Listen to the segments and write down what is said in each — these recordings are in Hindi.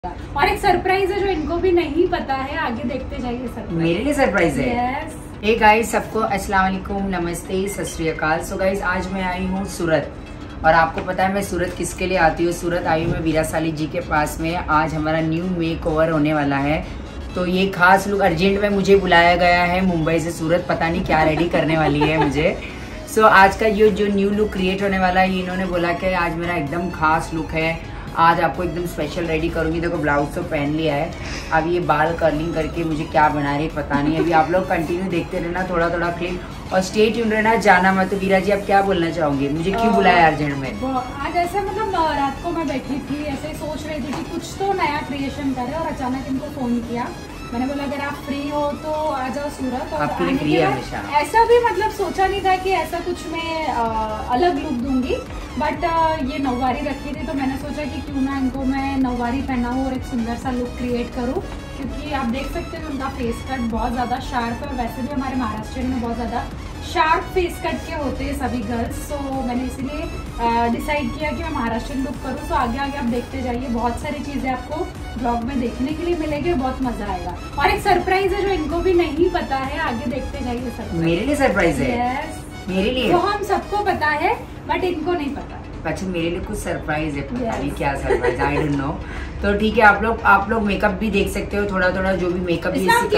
और एक सरप्राइज है जो इनको भी नहीं पता है, आगे देखते जाइए। सरप्राइज मेरे लिए सरप्राइज है। यस। हे गाइस, सबको अस्सलाम वालेकुम, नमस्ते, सत श्री अकाल। सो गाइस, आज मैं आई हूँ सूरत और आपको पता है मैं सूरत किसके लिए आती हूँ। सूरत आई हूँ मैं वीरा साली जी के पास में। आज हमारा न्यू मेक ओवर होने वाला है, तो ये खास लुक अर्जेंट में मुझे बुलाया गया है मुंबई से सूरत। पता नहीं क्या रेडी करने वाली है मुझे। सो आज का ये जो न्यू लुक क्रिएट होने वाला है, इन्होंने बोला कि आज मेरा एकदम खास लुक है, आज आपको एकदम स्पेशल रेडी करूंगी। देखो ब्लाउज तो पहन लिया है, अब ये बाल कर्लिंग करके मुझे क्या बना रही है पता नहीं। अभी आप लोग कंटिन्यू देखते रहना, थोड़ा थोड़ा क्लिप, और स्टे ट्यून रहना, जाना मत। तो वीरा जी आप क्या बोलना चाहोगे, मुझे क्यों बुलाया अर्जेंट में? आज ऐसे मतलब रात को मैं बैठी थी, ऐसे सोच रही थी कि कुछ तो नया क्रिएशन करे और अचानक इनको फोन किया। मैंने बोला अगर आप फ्री हो तो आ जाओ सूरत। और आपके लिए फ्री है हमेशा। ऐसा भी मतलब सोचा नहीं था कि ऐसा कुछ मैं अलग लुक दूंगी, बट ये नौवारी रखी थी तो मैंने सोचा कि क्यों ना इनको मैं नौवारी पहनाऊँ और एक सुंदर सा लुक क्रिएट करूँ। क्योंकि आप देख सकते हैं उनका फेस कट बहुत ज़्यादा शार्प है, और वैसे भी हमारे महाराष्ट्र में बहुत ज़्यादा शार्प फेस कट के होते हैं सभी गर्ल्स। सो मैंने इसीलिए डिसाइड किया कि मैं महाराष्ट्रियन लुक करूँ। सो आगे आगे आप देखते जाइए, बहुत सारी चीज़ें आपको ब्लॉग में देखने के लिए मिलेगी, बहुत मजा आएगा। और एक सरप्राइज है जो इनको भी नहीं पता है, आगे देखते जाइए। सरप्राइज मेरे लिए सरप्राइज है। यस, मेरे लिए तो हम सबको पता है बट इनको नहीं पता। अच्छा, मेरे लिए कुछ सरप्राइज है, पता नहीं क्या सरप्राइज, आई डोंट नो। तो ठीक है, आप लोग मेकअप भी देख सकते हो, थोड़ा थोड़ा जो भी मेकअप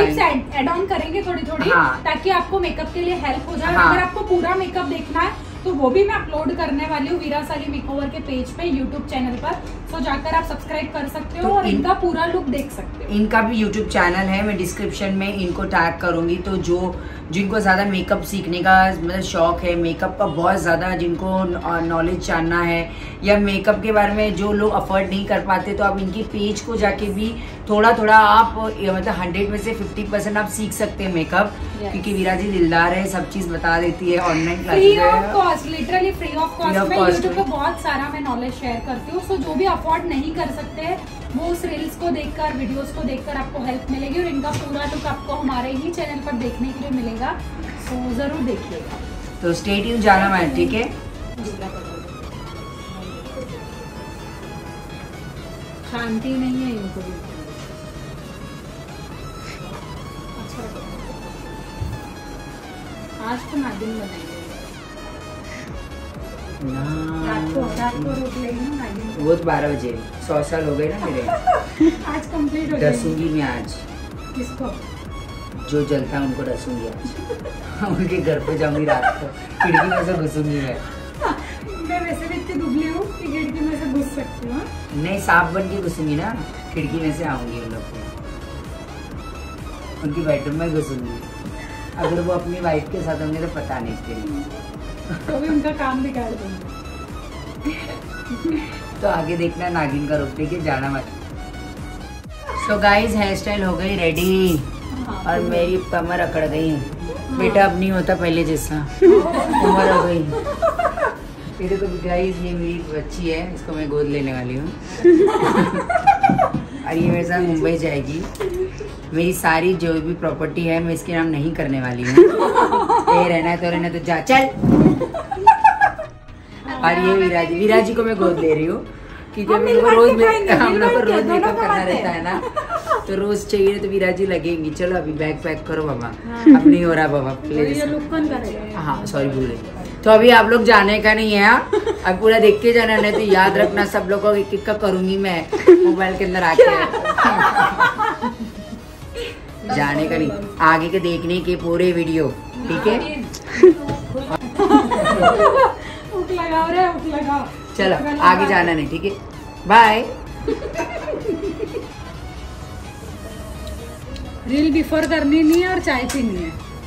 एड ऑन करेंगे थोड़ी थोड़ी। हाँ। ताकि आपको मेकअप के लिए हेल्प हो जाए। हाँ। अगर आपको पूरा मेकअप देखना है तो वो भी मैं अपलोड करने वाली हूँ वीरा साली मेकओवर के पेज पे, यूट्यूब चैनल पर। तो जाकर आप सब्सक्राइब कर सकते हो, तो और इनका पूरा लुक देख सकते हो। इनका भी यूट्यूब चैनल है, मैं डिस्क्रिप्शन में इनको टैग करूंगी। तो जिनको ज्यादा मेकअप सीखने का मतलब शौक है, मेकअप का बहुत ज्यादा जिनको नॉलेज जानना है, या मेकअप के बारे में जो लोग अफोर्ड नहीं कर पाते, तो आप इनके पेज को जाके भी थोड़ा थोड़ा आप मतलब 100 में से 50% आप सीख सकते हैं मेकअप। क्योंकि वीरा जी दिलदार है, सब चीज बता देती है। Online classes literally free of cost में यूट्यूब पे बहुत सारा मैं नॉलेज शेयर करती हूँ। सो जो भी अफोर्ड नहीं कर सकते वो उस रील्स को देखकर, वीडियोस को देखकर आपको हेल्प मिलेगी, और इनका पूरा लुक आपको हमारे ही चैनल पर देखने के लिए मिलेगा। सो जरूर देखिएगा। तो स्टे ट्यून जाना मैं, ठीक है? शांति नहीं है इनको भी। अच्छा, आज तो नागिन बनाएंगे। रात को रोक लेंगे ना नागिन। वो तो 12 बजे, 100 साल हो गए ना मेरे। आज कंप्लीट हो डसूंगी मैं आज। किसको? जो जलता है उनको डसूंगी आज। उनके घर पे जाऊंगी रात को, खिड़की में से घुसूंगी मैं वैसे भी इतनी दुबली हूँ कि खिड़की में से घुस सकती हूँ। नहीं, सांप बन के घुसूंगी ना, खिड़की में से आऊंगी उन लोग को, उनकी बेडरूम में घुसूंगी। अगर वो अपनी वाइफ के साथ होंगे तो पता नहीं फिर तो भी उनका काम बिगाड़ देंगे। तो आगे देखना नागिन का रूप, ठीक है? जाना मत। सो गाइस, हेयर स्टाइल हो गई रेडी, और मेरी कमर अकड़ गई है। बेटा अब नहीं होता पहले जैसा, उम्र हो गई। फिर तो गाइस ये मेरी बच्ची है, इसको मैं गोद लेने वाली हूँ। और ये मेरे साथ मुंबई जाएगी। मेरी सारी जो भी प्रॉपर्टी है मैं इसके नाम नहीं करने वाली हूँ। रहना है तो जा, चल। और ये वीरा जी को मैं गोद ले रही हूँ, क्योंकि हम लोग को रोज मेकअप करना रहता है ना, तो रोज चाहिए तो वीरा जी लगेंगी। चलो अभी बैग पैक करो बाबा। अब नहीं हो रहा बाबा, प्लीज। हाँ सॉरी, भूल गई। तो अभी आप लोग जाने का नहीं है, अब पूरा देख के जाना, नहीं तो याद रखना सब लोग को एक एक का करूंगी मैं मोबाइल के अंदर आके। जाने का नहीं, आगे के देखने के पूरे वीडियो, ठीक है? चलो आगे जाना नहीं, ठीक है? बाय। रील बिफोर करनी नहीं है और चाय पीनी है।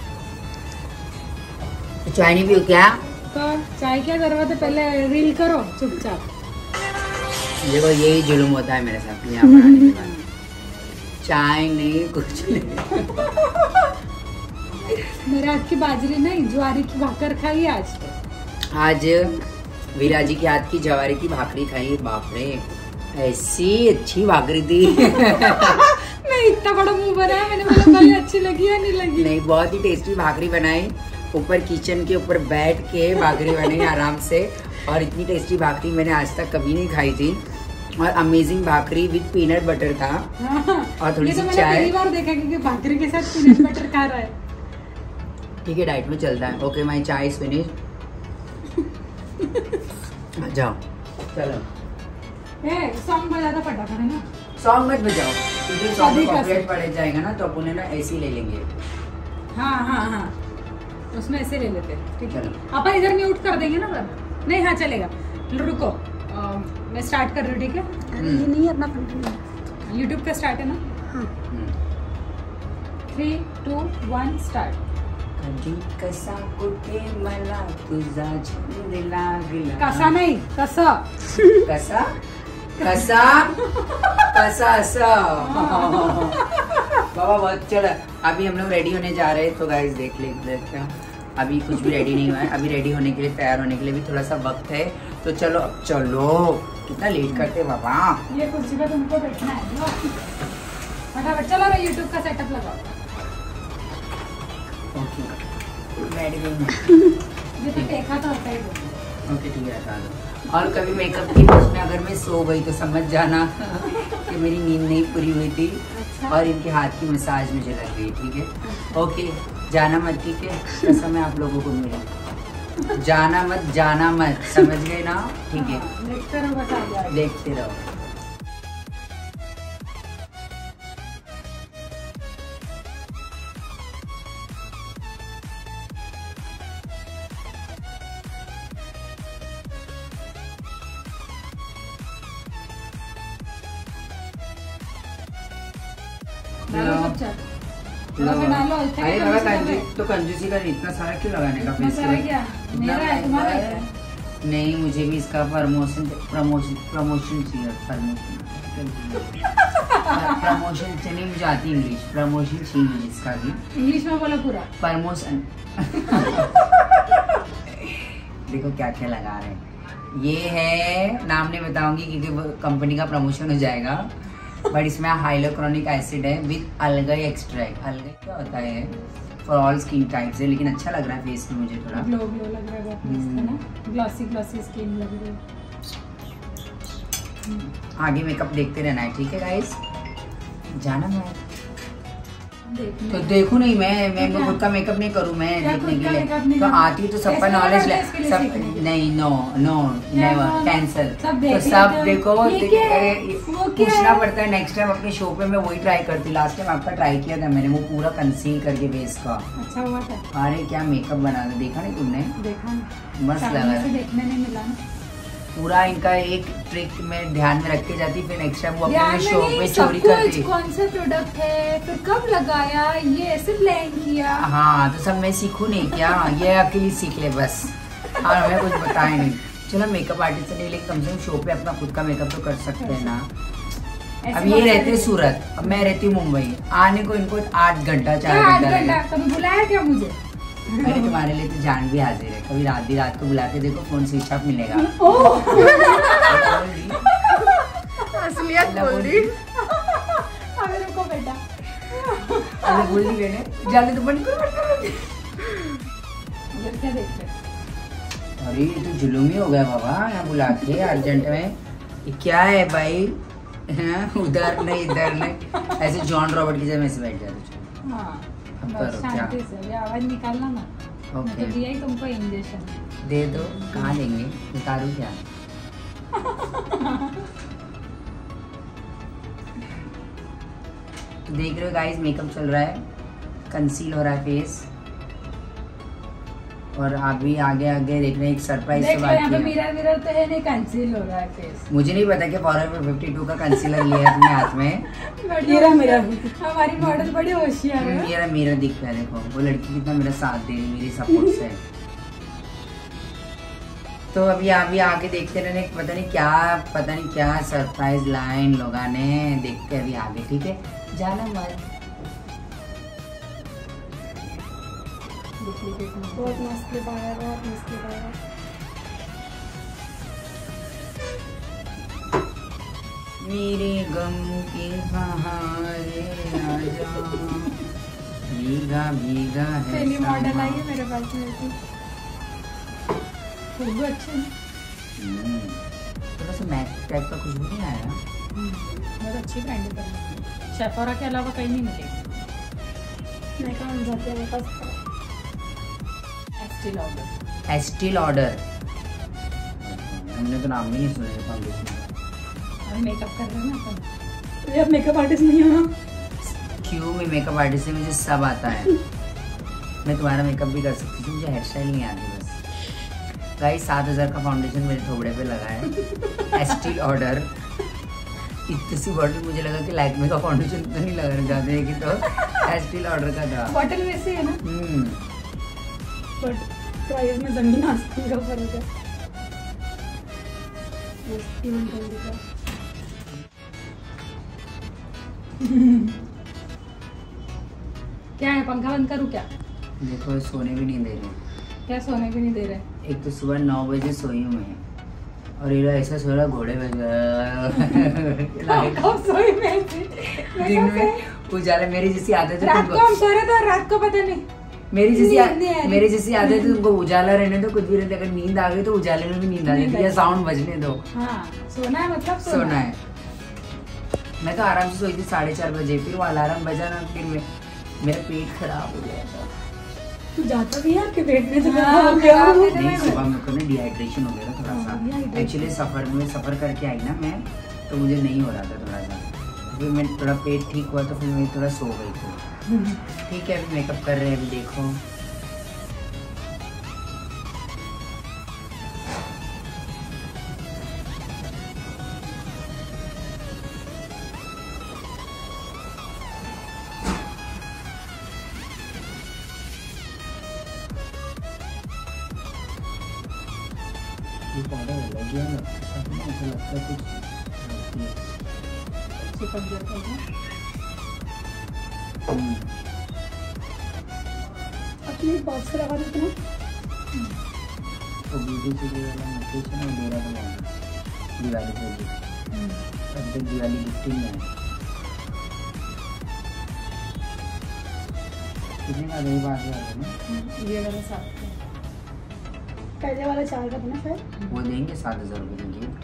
चाय नहीं पियो क्या? तो चाय क्या जरूरत है, पहले रील करो चुपचाप। देखो यही जुलूम होता है मेरे साथ यहाँ पर आने के बाद। चाय नहीं, कुछ नहीं। मेरे हाथ की बाजरी नहीं, ज्वारी की भाकर खाई आज। आज वीरा जी के हाथ की ज्वारी की भाकरी खाई। बाप रे, ऐसी अच्छी भाकरी थी। नहीं, इतना बड़ा मुंह बनाया, मैंने बोला भाई अच्छी लगी या नहीं लगी? नहीं, बहुत ही टेस्टी भाकरी बनाई। ऊपर किचन के ऊपर बैठ के भाकरी बनाई आराम से, और इतनी टेस्टी भाकरी मैंने आज तक कभी नहीं खाई थी। और amazing bhakri with peanut butter था। और थोड़ी सी चाय। पहली बार देखा कि भाकरी के साथ पीनट बटर खा रहा है। ठीक है, डाइट में चलता है। Okay, my chai is finish. जाओ चलो। सॉन्ग बजाता फटाफट है ना। सॉन्ग मत बजाओ क्योंकि सॉन्ग में कॉपीराइट पड़ जाएगा ना, तो अपन ना ऐसे ही ले लेंगे। हाँ हाँ हाँ, उसमें ऐसे ले लेते हैं। ठीक है, चलो अपन इधर म्यूट कर देंगे ना पर। नहीं हाँ चलेगा। रुको, मैं स्टार्ट कर रही हूँ। ठीक है, ये नहीं अपना कंटिन्यू यूट्यूब का स्टार्ट है ना। हाँ 3, 2, 1 स्टार्ट। कधी कसा कुठे मला तुझा छंद लागला। कसा नहीं, कसा कसा कसा कसा सा। बाबा बहुत चलो, अभी हम लोग रेडी होने जा रहे हैं। तो गाइस देख लेते हैं, अभी कुछ भी रेडी नहीं हुआ है। अभी रेडी होने के लिए, तैयार होने के लिए भी थोड़ा सा वक्त है। तो चलो अब चलो, कितना लेट करते हैं बाबा। ये कुर्सी पे तुमको बैठना है। फटाफट चलो रे, यूट्यूब का सेटअप लगाओ। ओके, रेडी नहीं ये तो देखा तो होता ही है। ओके ठीक है, हटा दो। और कभी मेकअप की बीच में अगर मैं सो गई तो समझ जाना कि मेरी नींद नहीं पूरी हुई थी। अच्छा। और इनके हाथ की मसाज मुझे लग गई। ठीक है, ओके, जाना मत। ठीक है, कैसा मैं आप लोगों को मिला, जाना मत, समझ गए ना। ठीक है, देखते रहो, बता जाएगा। देखते रहो। डालो सब चल। डालो। अरे बाबा तो कंजूसी का इतना सारा क्यों लगाने का इतना सारा क्या? मेरा है, तुम्हारा है। नहीं, मुझे भी इसका प्रमोशन चाहिए। प्रमोशन चाहिए, मुझे आती इंग्लिश। प्रमोशन चाहिए मुझे इसका भी। इंग्लिश में बोलो पूरा। प्रमोशन। देखो क्या क्या लगा रहे हैं। ये है, नाम नहीं बताऊंगी क्योंकि कंपनी का प्रमोशन हो जाएगा। बट इसमें हाइलोक्रोनिक एसिड है विद अलगाई एक्सट्रैक्ट। अलगाई क्या होता है? फॉर ऑल स्किन टाइप्स है, लेकिन अच्छा लग रहा है फेस पे मुझे थोड़ा। ग्लो लग रहा है ना, ग्लॉसी स्किन लग रही है। आगे मेकअप देखते रहना है। ठीक है गाइस, जाना मैं तो देखूं नहीं, मैं खुद का मेकअप नहीं करूं मैं देखने के लिए। तो आती तो सबका नॉलेज सब नहीं, नो नेवर, कैंसल। तो सब देखो, पूछना पड़ता है। नेक्स्ट टाइम अपने शो पे मैं वही ट्राई करती। लास्ट टाइम आपका ट्राई किया था मैंने, वो पूरा कंसील करके फेस का। अच्छा हुआ था। अरे क्या मेकअप बना था, देखा नहीं तुमने? देखा, मस्त लगा। देखने नहीं मिला ना पूरा। इनका एक ट्रिक में ध्यान में रख के जाती, फिर नेक्स्ट टाइम वो अपने शो में चोरी करती। कौन सा प्रोडक्ट है, फिर कब लगाया, ये ऐसे प्लान किया। हाँ, तो सब मैं सीखूं नहीं क्या? ये अकेली सीख ले बस, और हमें कुछ बताए नहीं। चलो मेकअप आर्टिस्ट नहीं, लेकिन कम से कम शो पे अपना खुद का मेकअप तो कर सकते हैं ना। अब ये रहते हैं सूरत, अब मैं रहती हूँ मुंबई। आने को इनको 8 घंटा 4 घंटा। कभी बुलाया क्या मुझे? अरे तुम्हारे लिए तो जान भी हाजिर है। कभी रात को बुला के देखो, फोन स्विच ऑफ मिलेगा। असलियत बोल दी। अबे रुको बेटा, अरे बोल दी मैंने, जाने तो बंद करो। क्या देख रहे? अरे ये तो जुलूम ही हो गया बाबा, यहाँ बुला के अर्जेंट में। ये क्या है भाई? उधर नहीं इधर नहीं, ऐसे जॉन रॉबर्ट की जगह से बैठ जाते। हाँ, करो शांति से, ये आवाज निकालना ना। ओके, तो दिया ही तुमको इंजेक्शन। दे दो। कहाँ देंगे? उतारू क्या? तो देख रहे हो गाइस, मेकअप चल रहा है, कंसील हो रहा है फेस। और अभी आगे देख रहे हैं एक सरप्राइज से बात की। मिरर तो है नहीं, कंसील हो रहा है फेस। मुझे नहीं पता कि फॉरएवर 52 का कंसीलर लिया अपने हाथ में। हमारी मॉडल बड़ी होशियार है। मेरा दिख रहा है, देखो वो लड़की कितना मेरा साथ दे रही, मेरी सपोर्ट से। तो अभी आगे देखते रहने, पता नहीं क्या सरप्राइज लाइन लोगों ने। देखते अभी आगे। ठीक है, जाना मत। बहुत मस्त लगाया, बहुत मस्त लगाया। मेरे गम के सहारे आजा, भीगा भीगा है पहली मॉडल आई है मेरे पास में। खूब अच्छे। तो थोड़ा सा मैट टाइप का खुशबू नहीं आया? बहुत अच्छी ब्रांड है। शेफोरा के अलावा कहीं नहीं मिलेगी। मैं कहाँ जाती हूँ, मेरे पास एस्टी लॉडर। एस्टी लॉडर, हमने तो नाम भी नहीं सुना है फाउंडेशन। और मेकअप कर रहे हैं ना अपन। ये अब मेकअप आर्टिस्ट नहीं हो ना। क्यों? मैं मेकअप आर्टिस्ट से मुझे सब आता है। मैं तुम्हारा मेकअप भी कर सकती हूँ, मुझे हेयर स्टाइल नहीं आती बस। गाइस 7000 का फाउंडेशन मेरे थोबड़े पे लगा है। एस्टी लॉडर इतनी सी बॉटल, मुझे लगा कि लैक्मे का फाउंडेशन तो नहीं लगा जाते हैं कि तो एस्टी लॉडर का था। बॉटल वैसे है ना, बट प्राइस में जमीन आसमान का फर्क है। क्या है? पंखा बंद करूँ क्या? देखो सोने भी नहीं दे रहे। क्या सोने भी नहीं दे रहे? एक तो सुबह 9 बजे सोई हूँ मैं, और ये लोग ऐसा सो रहा घोड़े में। कब सोई मैं? दिन में उजाला, मेरी जैसी आदत है रात को हम सो रहे थे, रात को पता नहीं। मेरी नींद नहीं आ जैसी रही। मेरी जैसी आदत है तुमको उजाला रहने दो, कुछ भी रहने, अगर नींद आ गई तो उजाले में भी नींद आ जाती है, साउंड बजने दो। हाँ, सोना है मतलब सोना है। मैं तो आराम से सोई थी 4:30 बजे, फिर वो अलार्म बजा ना, फिर मेरा पेट खराब हो गया था। तू जाता भी है आपके पेट में तो हाँ, हो गया। नहीं, सुबह मेरे को ना डिहाइड्रेशन हो गया था थोड़ा सा। एक्चुअली सफर करके आई ना मैं, तो मुझे नहीं हो रहा था थोड़ा सा, फिर मैं थोड़ा पेट ठीक हुआ तो फिर मैं थोड़ा सो गई थी। ठीक है, अभी मेकअप कर रहे हैं, अभी देखो। ये पाउडर लग गया ना, ऐसा लगता है कुछ चिपक जाता है। अपने बॉक्स से लगा देते ना। तो ब्यूटी से ये वाला मैसेज है ना, मेरा बनाना दिवाली पे भी तब तक दिवाली गिफ्टिंग में कितने का गई बात है ना। ये वाला साथ है। पहले वाला 4 का था ना शायद। वो देंगे 7000 रुपये की गिफ्ट।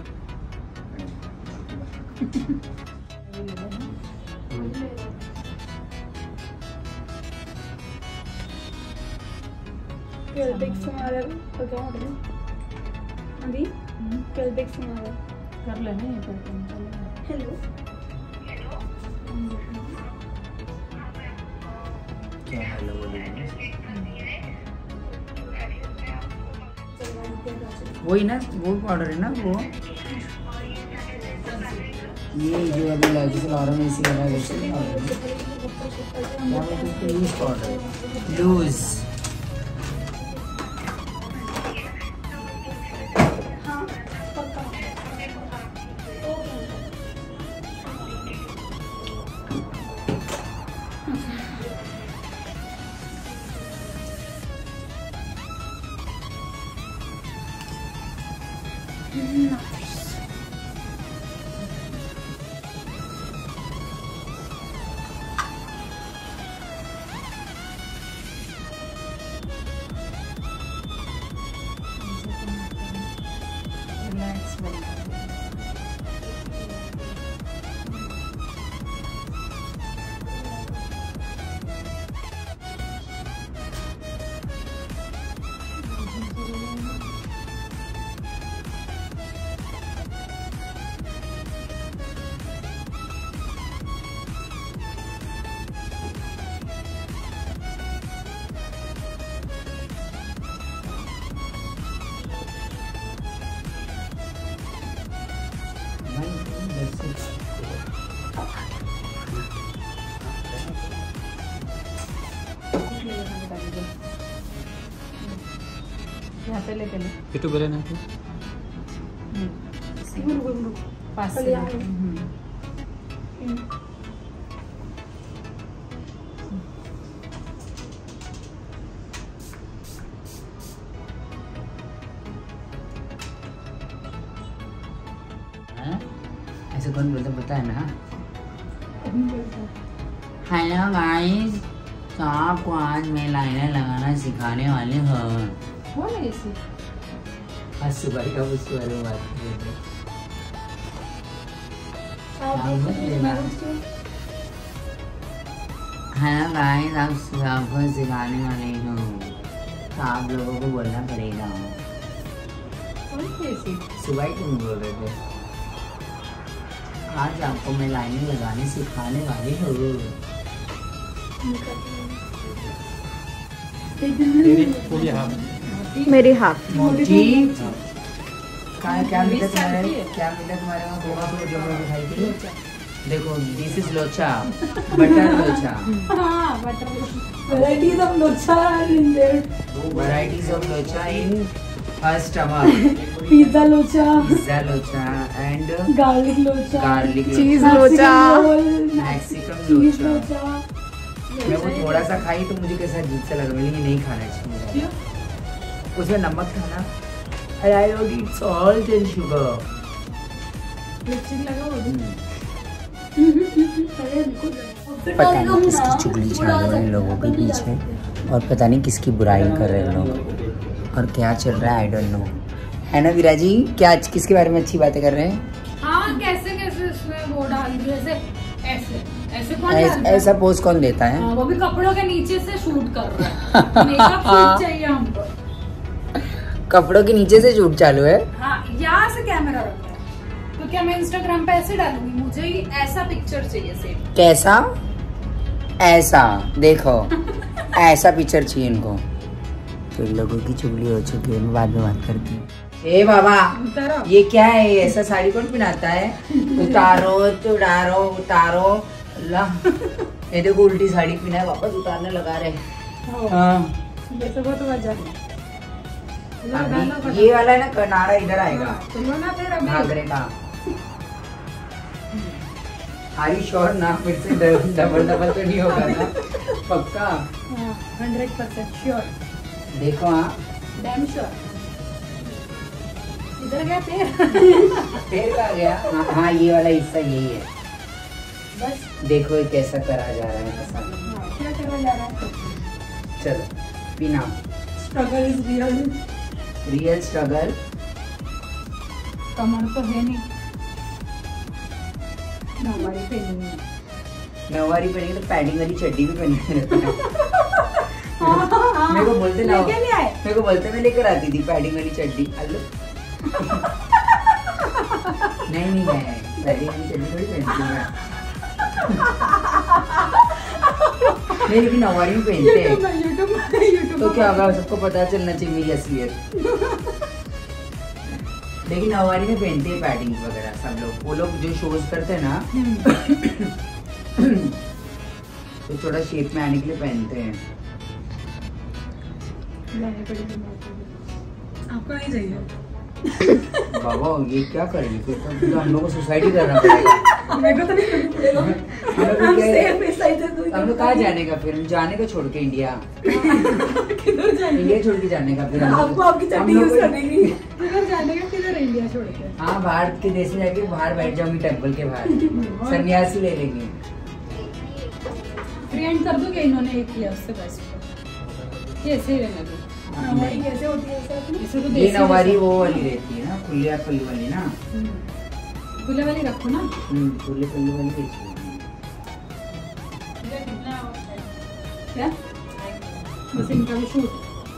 क्वेलबेक्स हमारा तो क्या हो गया अभी? क्वेलबेक्स हमारा कर लेना ये पैटर्न। हेलो। क्या हेलो बोलेंगे? वही ना, वो पाउडर है ना वो, ये जो अभी लॉजिकल और में इसी लगा वैसे नहीं पाउडर है। क्या बोलते हैं उसको? Loose powder, loose. हाँ पक्का। रिलैक्स बनता है। यहाँ पे लेके ले। itu boleh nanti. पास चलिए आगे। ऐसे कौन बोलता पता है ना? हेलो गाइस, तो आपको आज मैं लाइनर लगाना सिखाने वाली हूँ। वो नहीं ऐसी। आज सुबह का उस बारे में बात कर रहे थे। हाँ गाइस, आप सबको सिखाने वाले हो तो आप लोगों को बोलना पड़ेगा। सुबह ही तुम बोल रहे थे, आज आपको मैं लाइनें लगाने सिखाने वाली हूँ। मेरी हाफ मोटी क्या मिला तुम्हारे, क्या मिला तुम्हारे वहाँ गोवा को जो दिखाई थी? देखो, this is locha, butter locha. varieties of locha are in there. Varieties of locha in her stomach. Pizza locha, Pizza locha and garlic locha, garlic cheese locha, locha, Mexican cheese locha। locha. मैं वो थोड़ा सा खाई तो मुझे कैसा अजीब सा लगा, मुझे नहीं खाना चाहिए। उसमें नमक था ना, I don't eat salt and sugar। Lipstick लगा वो भी। पता नहीं किसकी चुगली चल रही है लोगों के पीछे, और पता नहीं किसकी बुराई कर रहे हैं लोग, और क्या चल रहा है आई डोंट नो। है ना वीरा जी, क्या किसके बारे में अच्छी बातें कर रहे हैं? हाँ, कैसे कैसे उसमें वो डाल दिया, ऐसे ऐसे ऐसे कौन डालता है? ऐसा पोज कौन देता है? वो भी कपड़ों के नीचे से शूट कर रहा है। मेकअप शूट चाहिए हमको। कपड़ों के नीचे से शूट चालू है। हाँ, यहाँ से कैमरा रखा है तो क्या मैं इंस्टाग्राम पे ऐसे डालूंगी? मुझे ही ऐसा पिक्चर चाहिए सेम। कैसा? ऐसा देखो, ऐसा पिक्चर चाहिए इनको। तो लोगों की चुगली हो चुकी है, मैं बाद में बात करती हूँ। ए बाबा, ये क्या है? ऐसा साड़ी कौन पहनाता है? उतारो उतारो उतारो, अल्लाह। ये देखो उल्टी साड़ी पहना है, वापस उतारने लगा रहे। हाँ, जैसे वो तो वजह अभी ये वाला ना कनाड़ा इधर आएगा घाघरे का। Are you sure ना? फिर से डबल डबल तो नहीं होगा ना? पक्का 100% श्योर। देखो, हाँ डैम श्योर। इधर गया पैर। पैर कहाँ गया? हाँ, ये वाला हिस्सा यही है। बस देखो ये कैसा करा जा रहा है, कैसा। क्या करा जा रहा है? चलो बिना स्ट्रगल इज रियल स्ट्रगल। कमर तो है नहीं, नौवारी पहनी है। नौवारी पहनेंगे तो पैडिंग वाली चड्डी भी पहनने रहता है। मेरे को बोलते ना, मेरे को बोलते मैं लेकर आती थी पैडिंग वाली चड्डी। हेलो नहीं मैं पैडिंग वाली चड्डी थोड़ी पहनती हूँ मैं। नहीं, लेकिन नौवारी में पहनते हैं। तो क्या होगा, सबको पता चलना चाहिए मेरी असलियत। लेकिन नौवारी में पहनते हैं पैडिंग वगैरह सब लोग। वो लोग जो शोज करते हैं ना तो थोड़ा शेप में आने के लिए पहनते हैं। आपको नहीं चाहिए? बाबा ये क्या करेंगे फिर? तो हम लोग को सुसाइड करना पड़ेगा। मेरे को तो नहीं पड़ेगा। हम लोग कहाँ जाने का फिर? हम जाने का छोड़ के इंडिया, किधर जाने? इंडिया छोड़ के जाने का फिर। आपको आपकी चट्टी यूज करने की। किधर जाने का? किधर इंडिया छोड़ के? हाँ, बाहर के देश में जाके बाहर बैठ जाऊंगी टेम्पल के बाहर, सन्यासी ले लेंगे। फ्रेंड कर दोगे? इन्होंने एक किया उससे बेस्ट कैसे रहने दो। नौवारी कैसे होती है? इसे तो ये देसी नौवारी जैसे- वो वाली रहती है ना, खुली फली वाली ना। खुले वाली रखो ना। खुली फली वाली रहती है। क्या बस इनका भी शूट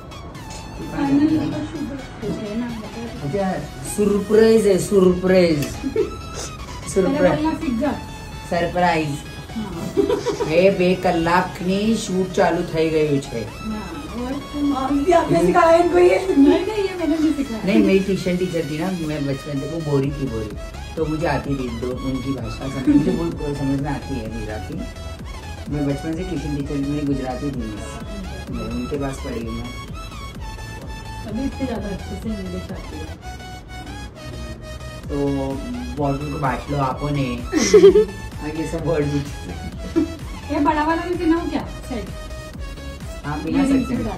अच्छा, सरप्राइज है, सरप्राइज सरप्राइज સરપ્રાઈઝ એ 2 કલાકની શૂટ ચાલુ થઈ ગયું છે। आपने सिखाया इनको ये? नहीं, ये मैंने नहीं सिखाया। नहीं, मेरी ट्यूशन टीचर थी ना, मैं बचपन से, वो बोरी थी बोरी, तो मुझे आती थी दो उनकी भाषा, मुझे बहुत समझ में आती है गुजराती। मैं बचपन से ट्यूशन टीचर, मेरी गुजराती थी, मैं उनके पास पढ़ी हूँ मैं। अभी इतने ज़्यादा अच्छे से इंग्लिश आती है। तो बॉटल को बांट लो आपो ने। ये सब वर्ड ये बड़ा वाला भी पिनाओ क्या? सेट आप बिना सकते हैं।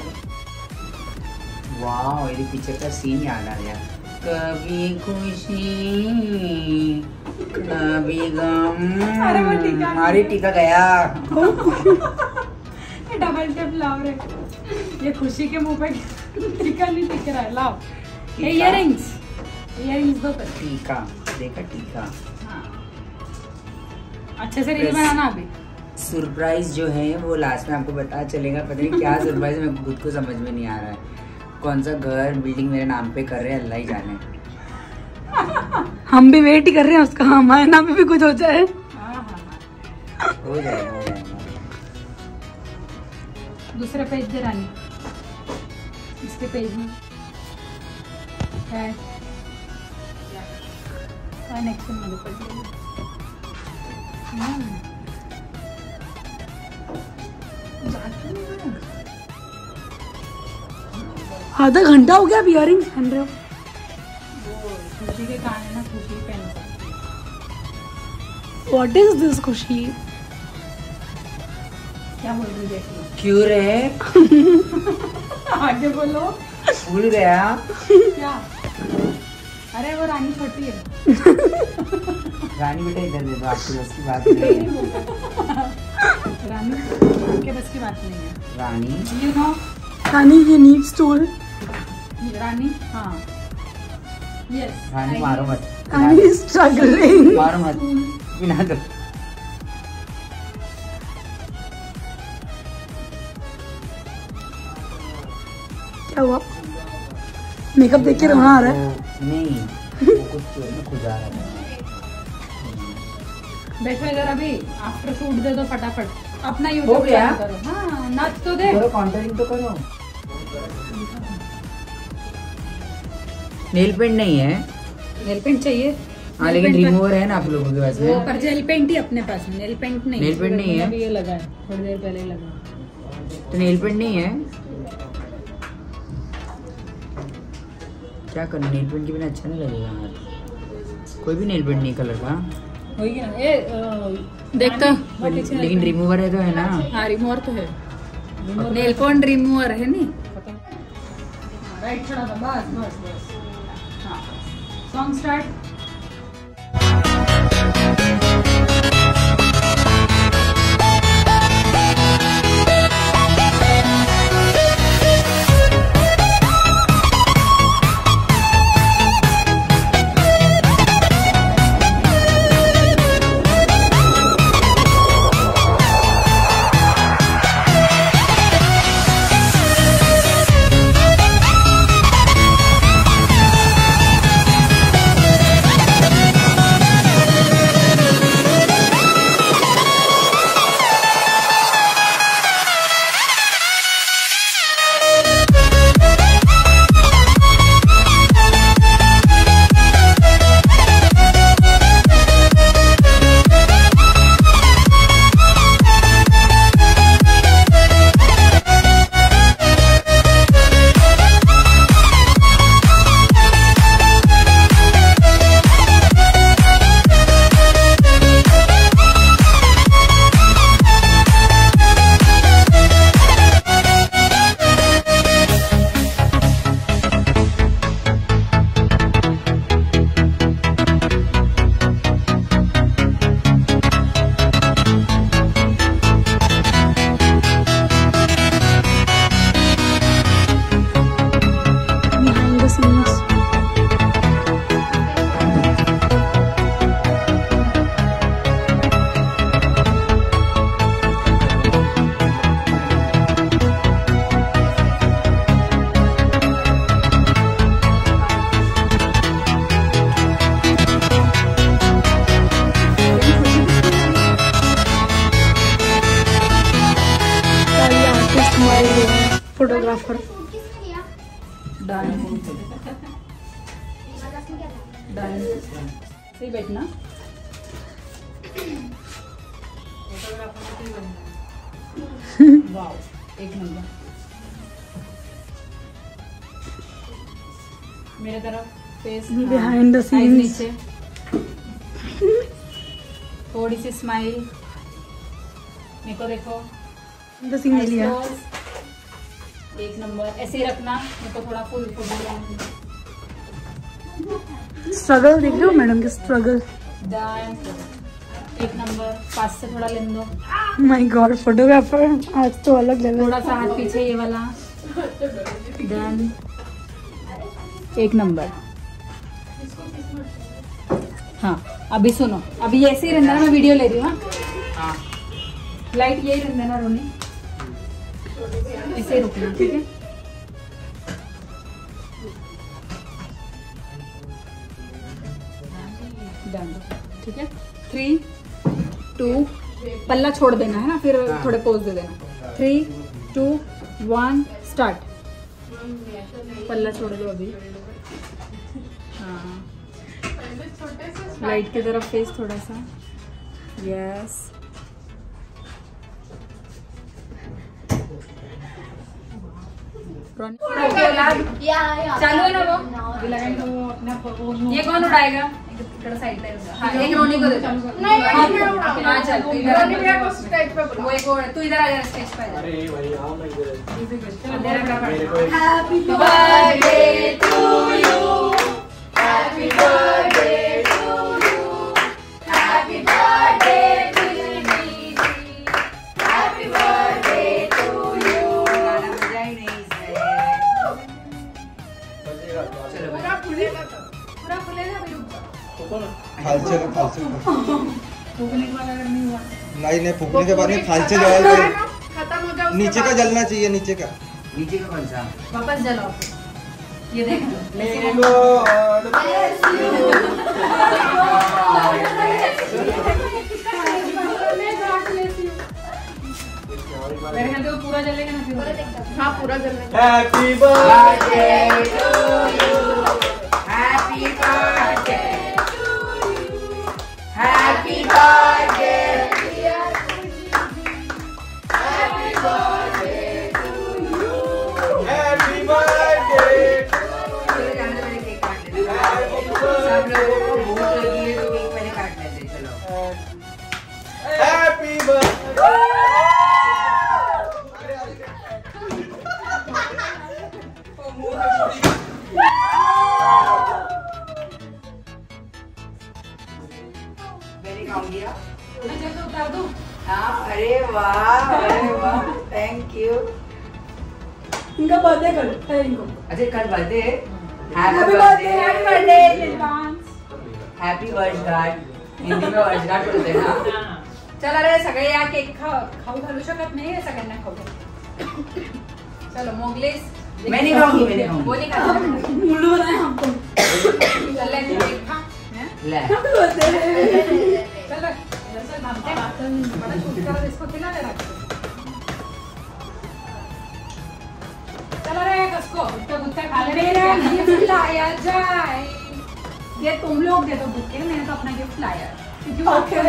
वाह, ये पिक्चर का सीन याद आ गया। कभी खुशी कभी गम। अरे टीका गया। डबल टेप लाओ रे। ये खुशी के मुंह पे टीका नहीं टिक रहा है। लाओ इयररिंग्स दो कर। टीका देखा, टीका। हाँ, अच्छे से रील बनाना अभी। सरप्राइज जो है वो लास्ट में आपको पता चलेगा। पता नहीं क्या सरप्राइज, मेरे को खुद को समझ में नहीं आ रहा है। कौन सा घर बिल्डिंग मेरे नाम पे कर रहे हैं अल्लाह ही जाने। हम भी वेट ही कर रहे हैं उसका, हमारे नाम पे भी कुछ हो जाए। हो जाएगा, हो जाएगा। दूसरा पेज दे रानी, इसके पेज में है कनेक्शन मध्ये पडलेलं। आधा घंटा हो गया अब इयरिंग्स पहन रहे हो। खुशी के कान है ना, खुशी पहन सकती। व्हाट इज दिस खुशी? क्या बोल रही देख लो। क्यों रे? आगे बोलो। भूल गया क्या? अरे वो रानी छोटी है। रानी बेटा इधर दे दो, आपकी बस की बात नहीं है। रानी आपके बस की बात नहीं है। रानी यू नो रानी ये नीड्स टूल। रानी, हाँ यस। रानी मारो मत, रानी स्ट्रगलिंग। मारो मत, बिना दो। क्या हुआ? मेकअप देख के रोना आ रहा है? नहीं, वो कुछ खुजा रहा है। बैठो इधर, अभी आफ्टर शूट दे दो फटाफट। अपना हो यूट्यूब गया? करो। हाँ नाच तो दे। करो, काउंटरिंग तो करो। नेल पेंट नहीं है? नेल पेंट चाहिए? हाँ लेकिन रिमूवर है ना आप लोगों के पास वो में? पर जेल पेंट ही अपने पास है, नेल पेंट नहीं। नेल पेंट नहीं है? अभी ये लगा है, थोड़ी देर पहले ही लगा। तो नेल पेंट नहीं है? क्या करना, नेल पेंट के बिना अच्छा नहीं लगेगा यार। कोई भी नेल पेंट नहीं कलर का। होगी ना ये देख तो। लेकिन रिमूवर है तो है ना? हाँ रिमूवर तो है, नेल पेंट रिमूवर है नहीं। राइट छोड़ा था, बस बस बस। हाँ song start. Photographer. Done done. सही बैठना। वाओ एक नंबर। मेरे तरफ फेस Behind the scenes. नीचे थोड़ी सी स्माइल। मेरे को देखो, द सीन्स लिया। एक नंबर। ऐसे ही रखना, मेरे को थोड़ा फुल स्ट्रगल देख रहे हो मैडम के स्ट्रगल। डन। एक नंबर। पास से थोड़ा लेने दो। माय गॉड फोटोग्राफर आज तो अलग लेवल। थोड़ा सा हाथ पीछे ये वाला। डन। एक नंबर। हाँ अभी सुनो, अभी ऐसे ही रहना, मैं वीडियो ले रही हूँ। हाँ लाइट यही रहना ना रोनी, ऐसे ही रुकना, ठीक है? डन, ठीक है। 3, 2, पल्ला छोड़ देना है ना, फिर थोड़े पोज दे देना। 3, 2, 1 स्टार्ट। पल्ला छोड़ दो अभी। हाँ, लाइट की तरफ फेस थोड़ा सा। यस, चालू है ना वो? ये कौन उड़ाएगा? हाँ, एक रोनी को दे दो। हाँ चल, तू इधर आ जा, तू इधर आ जा स्टेज पे। अरे भाई आओ ना इधर। Happy birthday to you, happy birthday to you, happy birthday happy birthday to you. गाना बजा ही नहीं इसमें। चलो पूरा फुलेगा अभी। खालचे ना, खालचे फूकने के बाद अगर नहीं हुआ, नहीं फूकने के बाद में खालचे जलाओ। खत्म हो जाओ। नीचे का जलना चाहिए, नीचे का। नीचे का कौन सा? वापस जलाओ। ये देख मेरे ख्याल से वो पूरा जलेगा ना फिर। हाँ पूरा जलेगा। Happy birthday to you, happy birthday happy birthday happy birthday. सब लोगों को भूख लगी है तो केक पहले काट लेते। चलो हैप्पी बर्थडे। मैंने खाऊं दिया। मैं चल तो उतार दूं। हाँ, अरे वाह, थैंक यू। इनका बर्थडे करो इनको। अच्छा कल बर्थडे है। Happy birthday, happy birthday. Happy वर्षगांठ, हिंदी में वर्षगांठ बोलते हैं ना। चल अरे सगळे या केक खाऊ घालू शकत नाही, सगळ्यांना खाऊ। चलो मोगलेस। मैं नहीं खाऊंगी, मैं नहीं खाऊंगी। वो नहीं खाता। मुल्लू बनाए हमको। चल ले केक खा। ले हैप्पी बर्थडे। चल चल भागते बड़ा शूट कर, इसको खिला दे रहा। चल अरे कसको गुत्ता खा ले। मेरा गिफ्ट लाया जाए। ये तुम लोग दे दो बुके, मैंने तो अपना गिफ्ट लाया है। क्योंकि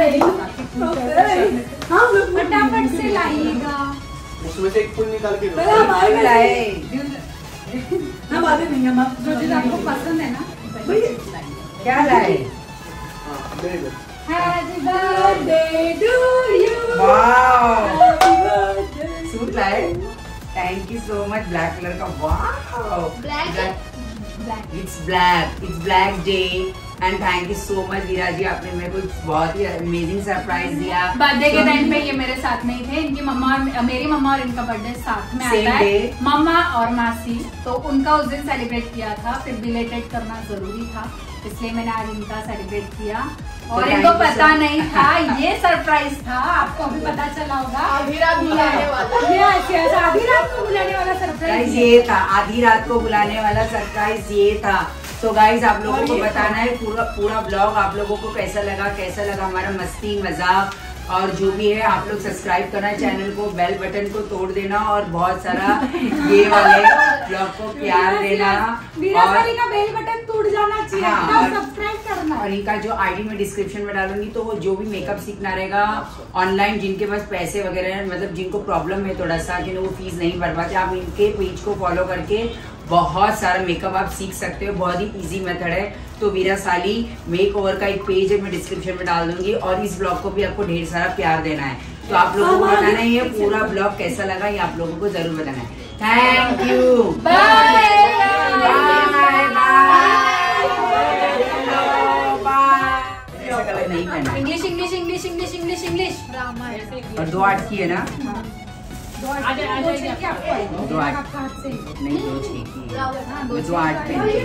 हाँ फटाफट से लाइएगा। उसमें से एक फूल निकाल के दो। हमारे लाए। ना बातें नहीं है। जो चीज आपको पसंद है ना, क्या लाए? दे दो। Happy birthday to you. वाह, हैप्पी बर्थडे। सूट लाए। Thank you so much. Black colour का। वाह, it's black day and thank you so much Veera ji, आपने मेरे को बहुत ही अमेजिंग सरप्राइज दिया। बर्थडे के टाइम पे ये मेरे साथ नहीं थे। इनकी मम्मा, मेरी मम्मा और इनका बर्थडे साथ में आता है। मम्मा और मासी, तो उनका उस दिन सेलिब्रेट किया था, फिर बिलेटेड करना जरूरी था, इसलिए मैंने आज इनका सेलिब्रेट किया। और इनको पता नहीं था, ये सरप्राइज था। आपको भी पता चला होगा, आधी रात बुलाने वाला। ये आधी रात को बुलाने वाला सरप्राइज ये था। आधी रात को बुलाने वाला सरप्राइज ये था। तो गाइज आप लोगों को बताना है पूरा ब्लॉग आप लोगों को कैसा लगा हमारा मस्ती मजाक और जो भी है। आप लोग सब्सक्राइब करना चैनल को, बेल बटन को तोड़ देना और बहुत सारा ये वाले ब्लॉग को प्यार देना। और का बेल बटन टूट जाना चाहिए। हाँ, सब्सक्राइब करना। और इनका जो आईडी में डिस्क्रिप्शन में डालूंगी, तो वो जो भी मेकअप सीखना रहेगा ऑनलाइन, जिनके पास पैसे वगैरह है, मतलब जिनको प्रॉब्लम है थोड़ा सा कि वो फीस नहीं भर पाते, आप इनके पेज को फॉलो करके बहुत सारा मेकअप आप सीख सकते हो। बहुत ही इजी मेथड है। तो वीरा साली मेक ओवर का एक पेज है, मैं डिस्क्रिप्शन में डाल दूंगी। और इस ब्लॉग को भी आपको ढेर सारा प्यार देना है। तो आप लोगों को बताना है ये पूरा ब्लॉग कैसा लगा, ये आप लोगों को जरूर बताना है। थैंक यू, नहीं पहना। English English English English English English. और 2 8 की है ना। दो आठ आपका हाथ से नहीं 2 6 की हाँ, मैं 2 8 पहनती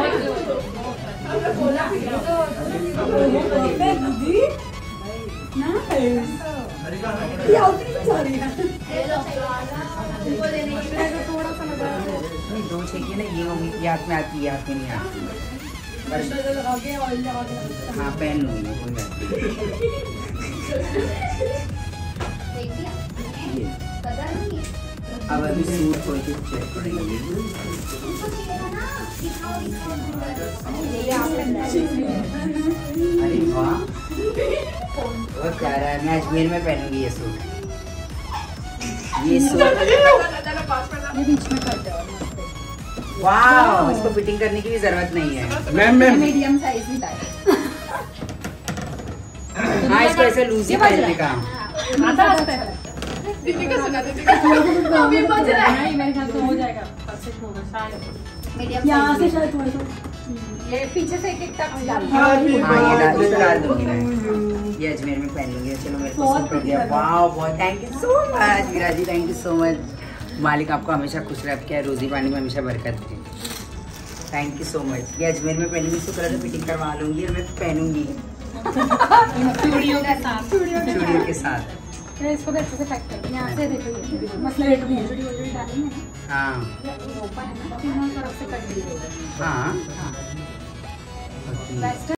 थोड़ा सा लगा नहीं 2 6 की ना ये होगी ये हाथ में आती है हाथ में नहीं आती हाँ पहन लूंगी मैं कोई बात नहीं अब अभी सूट खोल के चेक करेंगे अरे वाह बहुत प्यारा है मैं अजमेर में पहनूंगी ये सूट ये बीच में कर दो वाह इसको फिटिंग करने की भी जरूरत नहीं है मैम मीडियम साइज भी था हाँ इसको ऐसे लूज ही पहनने का अभी बज रहा है। मेरे ख्याल से हो जाएगा परफेक्ट होगा शायद यहाँ से शायद थोड़ा सा ये पीछे से एक टक डाल हाँ ये डाल दूंगी मैं ये अजमेर में पहन लूंगी चलो मेरे को सूट पड़ गया वाह बहुत thank you so much Meera ji thank you so much मालिक आपको हमेशा खुश रखे रोजी पानी में हमेशा बरकत दे थैंक यू सो मच ये अजमेर में पहनूंगी इसको कलर से फिटिंग करवा लूंगी और मैं पहनूंगी चूड़ियों के साथ चूड़ियों के साथ इसको भी अच्छे से पैक कर यहाँ से देखो मसला रेट भी है चूड़ी डालेंगे ना हाँ ओपन है ना तीनों तरफ से कट दी हाँ वेस्टर्न